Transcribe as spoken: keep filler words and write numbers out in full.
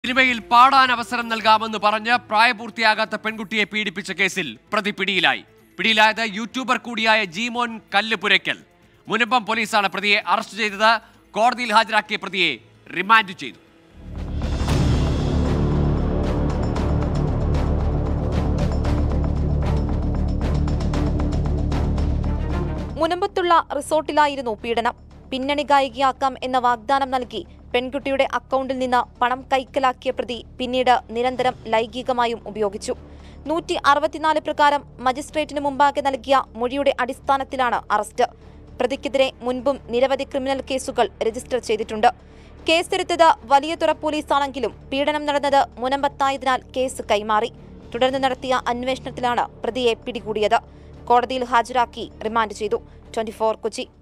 സിനിമയിൽ പാടാൻ അവസരം നൽകാമെന്ന് പറഞ്ഞ് പ്രായപൂർത്തിയാകാത്ത പെൺകുട്ടിയെ പീഡിപ്പിച്ച കേസിൽ പ്രതി പിടിയിലായി. പിടിയിലായത് യൂട്യൂബർ കൂടിയായ ജീമോൻ കല്ലുപുരയ്ക്കൽ. മുനമ്പം പോലീസാണ് പ്രതിയെ അറസ്റ്റ് ചെയ്തത്. കോടതിയിൽ ഹാജരാക്കിയ പ്രതിയെ റിമാൻഡ് ചെയ്തു. മുനമ്പത്തുള്ള റിസോർട്ടിലായിരുന്നു പീഡനം. പിന്നണി ഗായികയാക്കാം എന്ന വാഗ്ദാനം നൽകി പെൺകുട്ടിയുടെ അക്കൗണ്ടിൽ നിന്ന് പണം കൈക്കലാക്കിയ പ്രതി പിന്നീട് നിരന്തരം ലൈംഗികമായും ഉപയോഗിച്ചു. നൂറ്റി അറുപത്തിനാല് പ്രകാരം മജിസ്ട്രേറ്റിന് മുമ്പാകെ നൽകിയ മൊഴിയുടെ അടിസ്ഥാനത്തിലാണ് അറസ്റ്റ്. പ്രതിക്കെതിരെ മുൻപും നിരവധി ക്രിമിനൽ കേസുകൾ രജിസ്റ്റർ ചെയ്തിട്ടുണ്ട്. കേസെടുത്തത് വലിയതുറ പോലീസാണെങ്കിലും പീഡനം നടന്നത് മുനമ്പത്തായതിനാൽ കേസ് കൈമാറി. തുടർന്ന് നടത്തിയ അന്വേഷണത്തിലാണ് പ്രതിയെ പിടികൂടിയത്. കോടതിയിൽ ഹാജരാക്കി റിമാൻഡ് ചെയ്തു. Twenty four Kochi.